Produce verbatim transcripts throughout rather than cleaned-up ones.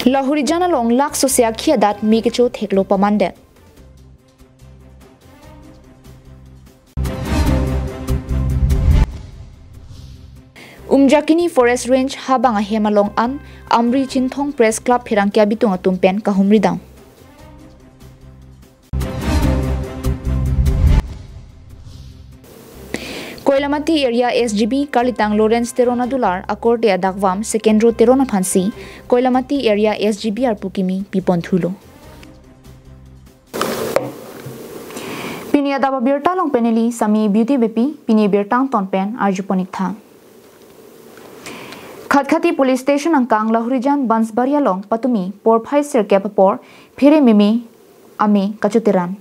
Lahuri jana long lak sosya khia dat mi ke cho theklo pamande. Umjakini Forest Range habang hemalong an Amri Chinthong Press Club Phirangkya bitung atumpen kahumri dang. Koilamati area S G B Kalitang Lawrence Terona Dular Akordia Dagwam Secondro Terona Phansi Koilamati area S G B Arpukimi Pipon Thulo. Pinia daba birta long peneli Sami Beauty Bepi Pini birtang tonpen Arjuponik tha. Khatkhati Police Station angkang Lahurijan Bansbaria long patumi por phai serke por phire mimi ami kachutiran.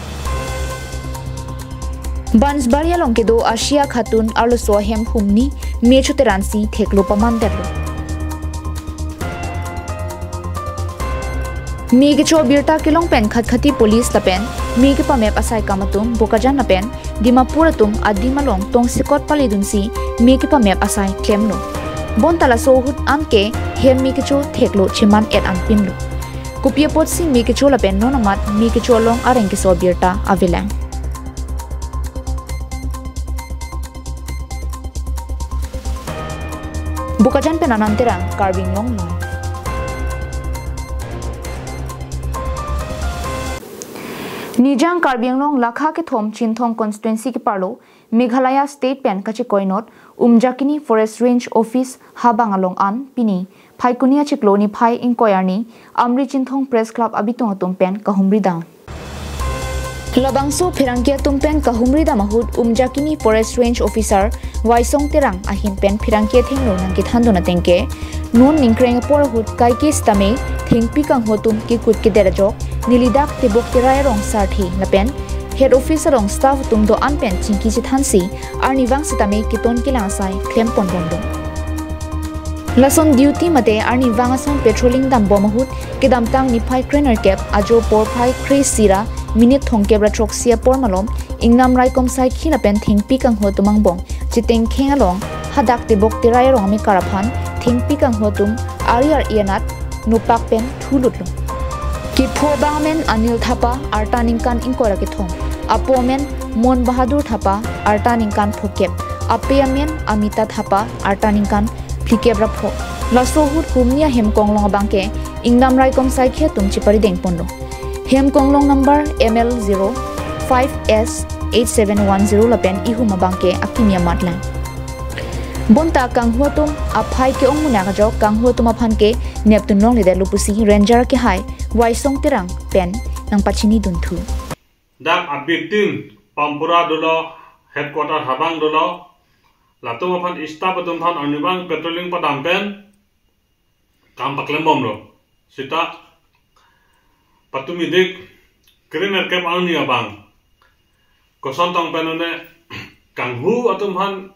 Bansbaria long kedo Asia Khatun arlo sohem humni mechuteran si theklo pamanderlo. Mi ke cho birta ke long pen Khatkhati Police lapen mi ke pamep asai kamatum bokajan lapen Dimapur atum adima long tong sikot palidun si mi ke pamep asai klemno. Bon tala sohut amke hem mi kecho theklo chiman et an pinlo. Kupia pot si mi kecho la pen nonamat mi kecho long areng ke so birta avelang. Bukajan penananterang KarbiAnglongLIVE. Nijang KarbiAnglong lakha ke thom Chinthong constituency ke parlo Meghalaya State Pen kachi koinot Umjakini Forest Range Office habang along an pini Phaikunia chikloni phai inquiry Amri Chinthong Press Club abitung atumpen kahumri dang. Labangso Phirangkya tumpen kahumri da mahut Umjakini Forest Range Officer Waisong Terang ahin pen Phirangkya thenglo nang kithandona tengke non ningkreng por hut kai ke stame thengpi kang hotum ki kut ke derajok nilidak tibok tirai rong sarthi lapen Head Officer rong staff tum do anpen chingki chithansi arni wang sitame kiton kilangsai klem pon bondo. Lason duty mate arni wangason patrolling dam bomahut kidam tang ni phai trainer cap ajo por phai kre sira minute thongkebra troxia por malom ingnam raikom sai khina pen thingpi kang hotumang bong chiteng khengalong hadak tibok tirai rong mi karaphan thingpi kang hotum ariar ianat nupak pen thulutlo. Ki Phobamen Anil Thapa Artaningkan Inkora Kithong Apomen Mon Bahadur Thapa Artaningkan Phokep Apeamen Amita Thapa Artaningkan Phikebra Phok Lasohut Humnia Hem Konglong Bangke Ingnam Raikom Saikhe Tumchi Parideng Pondo Hem Konglong number M L zero five S eight seven one zero Lapen Ihuma Bangke Akimia Matlan Bonta kang huatum aphai ke ong munaga jok kang huatum aphan ke neptun long lede lupusi ranger ke hai waisong terang pen nang pachini dunthu dak abitin pampura dolo headquarter habang dolo latum aphan staff atum phan anibang patrolling padam pen kam paklem bomro sita patumi dik krimer kem alni abang koson tong penone kang hu atum phan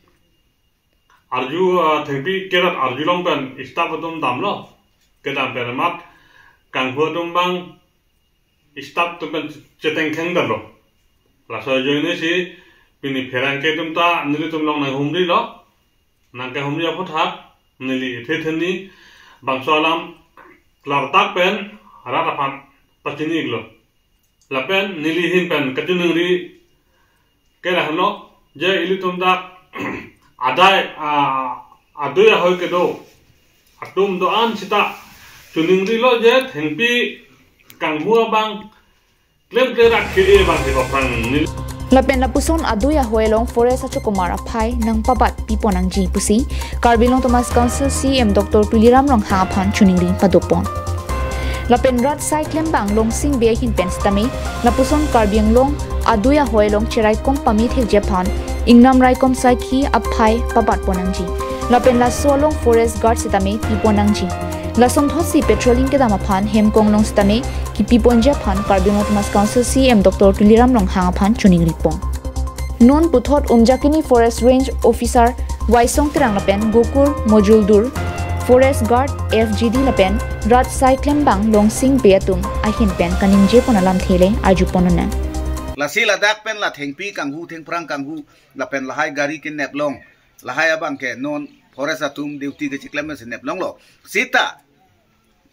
Arju thengpi kerat arju long pen staff atum damlo kedam pen mat kang hu atum bang staff tum pen cheteng kheng darlo la so joine si pini pherang ke tum ta nili tum long nang humri lo nang ke humri apot hak nili the theni bang solam klar tak pen rata phan pachini glo la pen nili hin pen kachunung ri ke rahno je ili tum da adai adoya hoy ke do atum do an sita tuning ri lo je thengpi kang hua bang klem klera ke e bang ke bang ni Lapen lapuson adoya hoelong forest achokumar aphai nang pabat piponang ji pusi Karbilong Thomas Council C M Doctor Tuliram long haphan chuningri padopon Lapen rat sai klembang long sing be hin pen stami lapuson KarbiAnglong adoya hoelong cherai kom pami thek japan Ingnam Raikom Saikhi Aphai Pabat Ponangji Lapen La Solong Forest Guard Sitame Piponangji Lasom Thosi Patrolling Kedama Phan Hem Konglong Sitame Ki Piponja Phan KarbiAnglong Thomas Council C M Doctor Tuliram Long Hang Phan Chuning Ripong Non Puthot Umjakini Forest Range Officer Waisong Terang Lapen Gokur Mojuldur Forest Guard F G D Lapen Rat Sai Klembang Long Sing Beatum Ahin Pen Kaningje Ponalam Thele Arjuponona La si la dak pen la thengpi kanghu theng prang kanghu la pen la hai gari ke neplong la hai abang ke non forest atum duty ke chiklem se neplong lo sita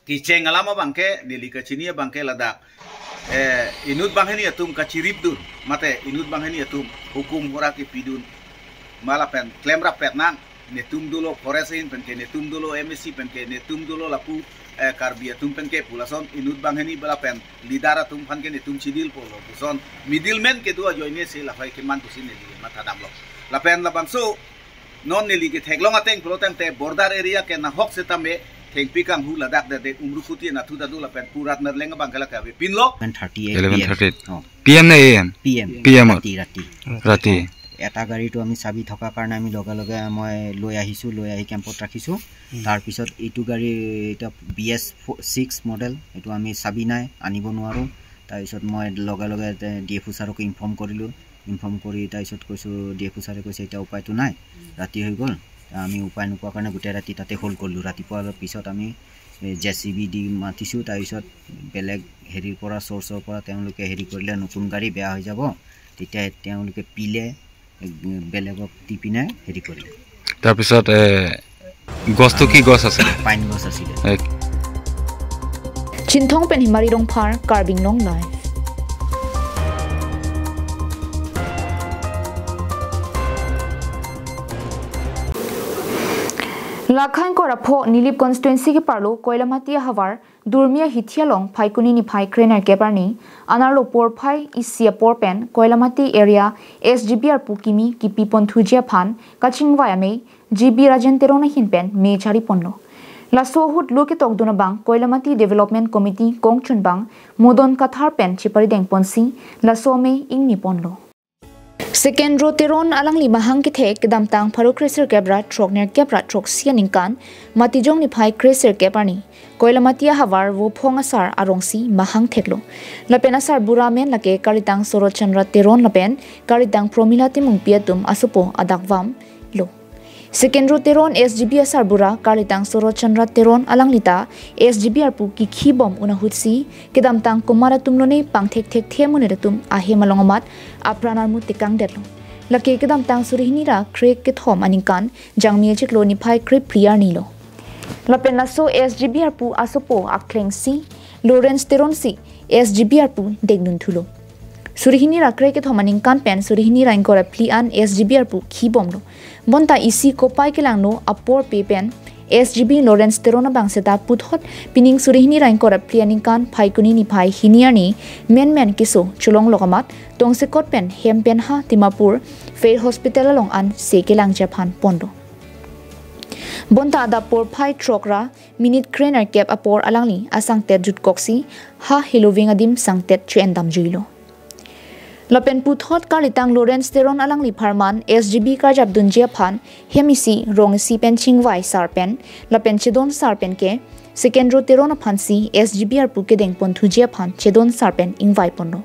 ki chengalama bangke nili kachini bangke ladak eh inut bangheni atum kachirip dun mate inut bangheni atum hukum hora ki pidun mala pen klemra petnang netum dulo foresin pen ke netum dulo M S C pen ke netum dulo lapu eh Karbi atum pen ke pulason inut bangheni bala pen lidara tum pan ke netum chidil polo puson middleman ke dua joine se la fai ke man tusin nili mata damlo la pen la bangso non nili ke theglong ateng protem te border area ke na hok setame Tengpi kang hu ladak de umru kuti na tu dadu la pen purat nerlenga bangkala ka pinlo eleven thirty P M na A M P M P M rati rati rati এটা গাড়ীটো আমি চাবি থকা কাৰণে আমি লগে লগে মই লৈ আহিছো লৈ আহি কেম্পত ৰাখিছো তাৰ পিছত এইটো গাড়ী এটা B S six মডেল এটো আমি চাবি নাই আনিব নোৱাৰো তাৰ পিছত মই লগে লগে ডিএফ ছাৰক ইনফৰ্ম কৰিলো ইনফৰ্ম কৰি তাৰ পিছত কৈছো ডিএফ ছাৰে কৈছে এটা উপায়টো নাই ৰাতি হৈ গল আমি উপায় নোপোৱাৰ কাৰণে গোটেই ৰাতি তাতে হোল কৰিলো ৰাতিপুৱাৰ পিছত আমি জেসিবি দি মাতিছো তাৰ পিছত বেলেগ হেৰিৰ পৰা সোৰ্সৰ পৰা তেওঁলোকে হেৰি কৰিলে নতুন গাড়ী বেয়া হৈ যাব তেতিয়া তেওঁলোকে পিলে বেলেগক টিপিনে হেৰি কৰিলে তাৰ পিছত গছটো কি গছ আছিল পাইন গছ আছিল চিনথং পেন হিমাৰী ৰং ফাৰ KarbiAnglongLIVE লাখাং কৰাফো নিলিপ কনস্টিটুৱেন্সি के पारलो कोइलामाती हवार दुर्मिया हिथियालोंग फाइकुनी नि फाइ क्रेनार केपारनी अनारलो पोरफाइ इसिया पोरपेन कोइलामाती एरिया एसजीबीआर पुकिमी किपी पन्थुजिया फान काचिंगवायामे जीबी राजेंतेरोना हिनपेन मेचारी पन्नो लासोहुट लोके तोकदुना बांग कोइलामाती डेवलपमेंट कमिटी कोंगचुनबांग मोदन कथार पेन चिपरी देंग पन्सी लासोमे इंगनि पन्नो Second row teron alang lima hang ki thek kedam tang pharu kreser kebra trokner kebra trok sia ningkan matijong ni phai kreser keparni koilamatia hawar wo phonga sar arongsi mahang theklo lapena sar buramen lake karitang sorochandra teron lapen karitang promila timung piatum asupo adakvam lo Second row teron S G B sar bura karitang sorochandra teron alang lita S G B pu ki khibom una hutsi kedam tang kumara tumlone pangthek thek themune retum ahe malongamat apranar mu tikang detlo lake kedam tang surihini ra krek ke thom aningkan jangmi chiklo ni phai krip priar nilo lapen laso S G B pu asopo aklengsi Lawrence teron si S G B pu degnun thulo surihini ra krek ke thom aningkan pen surihini ra ingora plian S G B pu khibom lo bonta isi kopai kelangno apor pepen S G B Lawrence terona bangseta puthot pining surihini rain kora plianing kan phaikuni ni phai hiniani men men kiso chulong lokamat tongsekot pen hempen ha Dimapur Fair Hospital along an sekelang Japan pondo bonta da por phai trokra minute craner cap apor alangli asang tet jut koksi ha heloving adim sangtet chendam juilo Lapen puthot kalitang Lawrence teron alangli pharman S G B karjab dunjia phan hemisi rongsi pen chingwai sarpen lapen chedon sarpen ke second row teron phansi S G B ar puke deng ponthujia phan chedon sarpen ingwai ponno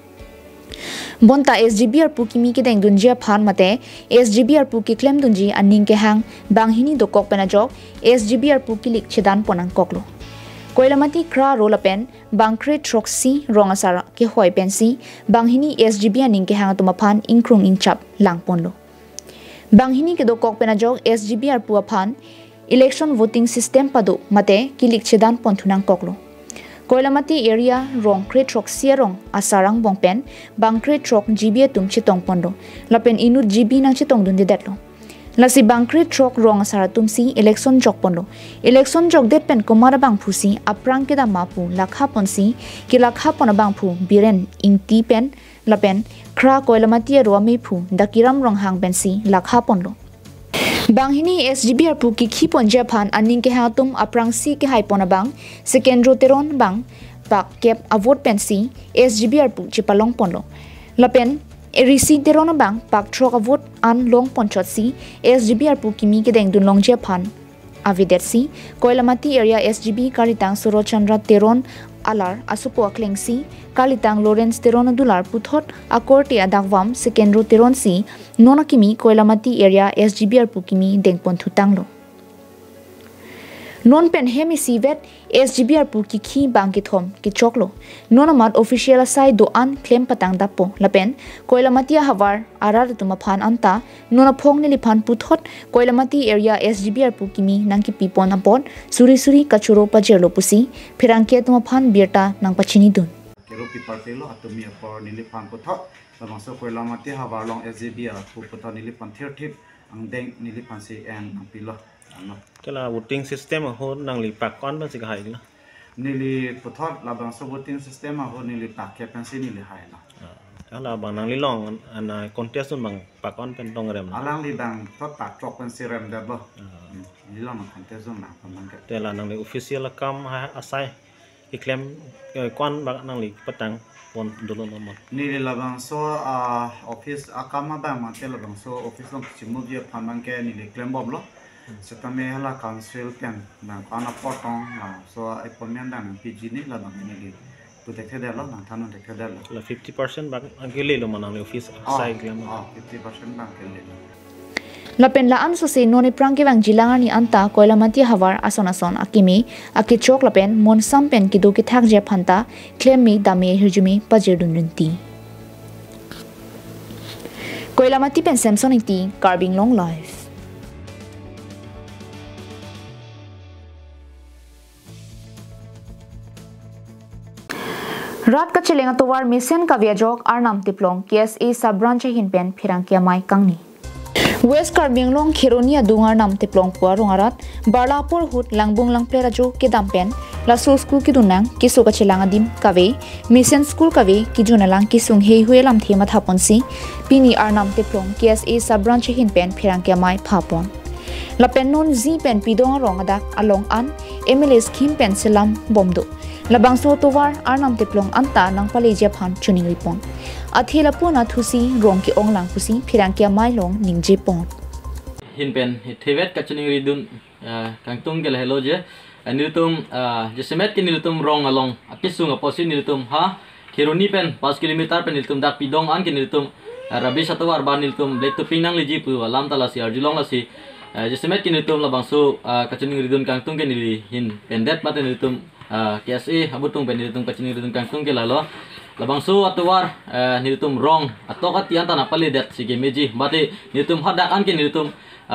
bonta S G B ar pukimi ke deng dunjia phan mate S G B ar puki klem dunji aning ke hang banghini dokok penajok S G B ar pukilik chedan ponang koklo Koilamati kra rolapen bangkre troxi rongasara ke hoi pensi banghini S G B aning ke hang tumaphan ingkrung ingchap langponlo banghini ke dokok penajok S G B ar puaphan election voting system padu mate kilik chedan ponthunang koklo Koilamati area rong kre troxi rong asarang bongpen bangkre trok G B tum chitong pondo lapen inut G B nang chitong dun dedetlo Lasi bangkri trok rong asara tumsi election jok pondo election jok det pen komara bang phusi aprang ke da mapu lakha ponsi ki lakha pon bang phu biren ingti pen lapen khra koilamati ro me phu dakiram rong hang pensi lakha ponlo banghini S G B ar pu ki khi pon japan aning ke ha tum aprang si ke hai pon bang second ro teron bang pak kep avot pensi S G B ar pu chipalong ponlo lapen Erisi derona bang pak trok avot an long ponchot si S G B ar pukimi ke deng dun long je phan avidet si koilamati area S G B karitang sorochandra teron alar asupo aklengsi kalitang Lawrence teron dular puthot akorte adakvam second ro teron si nonakimi koilamati area S G B ar pukimi deng ponthutanglo non pen hemi sivet S G B R pu ki khi bang ki thom ki choklo non amat official asai do an claim patang dapo lapen koilamati hawar arar tuma phan anta non aphong ni liphan puthot koilamati area S G B R pu kimi nangki pipon apon suri suri kachuro pajelo pusi phirangke tuma phan birta nang pachini dun kero pi partelo atumi apor ni liphan puthot labang so koilamati hawar long S G B R pu puthot ni liphan thirty ang deng ni liphan si en ang pilo cái là voting system ở hôn năng lực bạc con bên gì cái hay là nili puthot labang so voting system ở hôn nili bạc kẹp pensi nili hay là đó là bằng năng lực long anh contest luôn bằng bạc con bên đông rem alang li bang thoát bạc chọc pensi rem đẹp lo nili long contest luôn nào bằng cái đây là năng lực official là cam hay asai cái claim con bạc năng lực bắt tăng pon dulu nomor nili labang so office akama bang mate labang so office long chimu dia phamang ke nili claim bomb lo setame hala council kan na kana potong la so appointment dan P G ni la bang ni tu dekhe dalo na thanu dekhe dalo la fifty percent bang agile lo manang office sai claim ah fifty percent bang kele lapen la an so se noni prangke bang jilangar ni anta koilamati hawar ason ason akimi akichok lapen mon sampen ki do ki thak je phanta claim mi dame hirjumi pajerdun runti koilamati pen samson iti KarbiAnglongLIVE रात का चलेंगा तो वार मिशन का व्याजोक आरनाम तिप्लोंग K S A सब ब्रांच हिन पेन फिरंग किया माई कंगनी वेस्ट कार्बी आंगलोंग खिरोनिया दुंगार नाम तिप्लोंग पुआ रोंगारात बारलापुर हुट लांगबुंग लांगप्लेरा जो के दामपेन लासो स्कूल की दुनांग किसो का चलांगा दिम कावे मिशन स्कूल कावे की जुनालांग किसुंग हे हुए लाम थेमा थापोंसी पिनी आरनाम तिप्लोंग K S A सब ब्रांच हिन पेन फिरंग किया माई फापोन लापेन नोन जी पेन पिदोंग रोंगादा अलोंग अन M L A स्कीम पेन सेलाम बोमदो labang so towar arnam tiplong anta nang paleja phan chuning ripon athela pona thusi rong ki onglang pusi phirang kya mailong ningje pon hin pen thevet ka chuning ridun kangtung gel hello je niltum jesemet ki niltum rong along apisung aposin niltum ha khironi pen five kilometer pen niltum dak pidong an ki niltum rabi satawar ban niltum black to pinang leji pu lam talasi arjulong lasi jesemet ki niltum labang so ka chuning ridun kangtung ke nili hin pendet mat niltum K S A habutung pen niltum kacini niltum kangtung ke lalo labang so atwar niltum rong atoka tian tanah pali det sige meji bate niltum hadak an ke niltum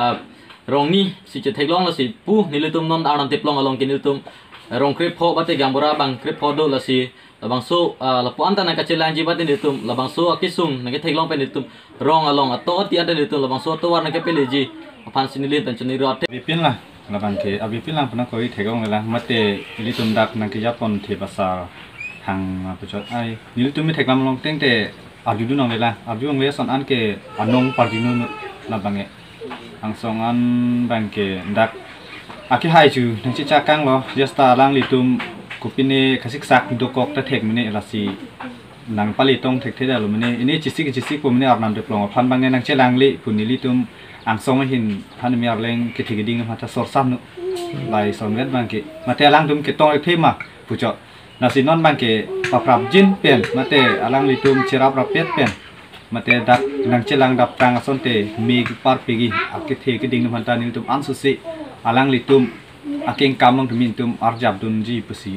rong ni si che theklong la si pu niltum non arnam teplong along ke niltum rong krep ho bate gambora bang krep ho do la si labang so lapu anta na kacelan ji bate niltum labang so akisung na ke theklong pen niltum rong along atoka tian de niltum labang so atwar na ke peleji apan sinilin tan chuni ro bipin lah labang ke abipin lang puna koi thegong la mate ilitum dak nang ke japon the basa hang pachot ai nilitum mi theklam long teng te abidu nong lela abiung le son an ke anong pardinu labang e ang song an bang ke dak aki hai chu nang chi cha kang lo jasta lang litum kupine khasik sak dokok ta thek mine lasi nang pali tong thek the dalu mine ini chisik chisik po mine arnam de plong phan bang nang che lang li punilitum ang song hin han mi arleng ke thigiding ma ta sor sam nu lai som vet bang ke mate alang tum ke tong the ma pucho nasi non bang ke paprap jin pen mate alang litum chirap rapet pen mate dak nang chelang dap tang ason te mi par pigi ak the ke ding man ta ni tum an su si alang litum aking kamong tumin tum arjab dun ji pusi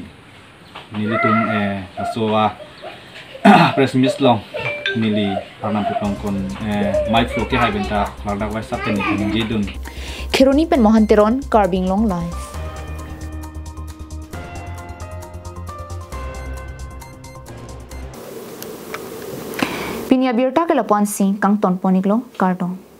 ni litum eh asowa press miss long nili arnam putong kon mai flow ke hai benta lardak wai sap ten ni jidun khironi pen mohanteron KarbiAnglongLIVE pinia birta ke lapuan sing kang ton poniklo kartong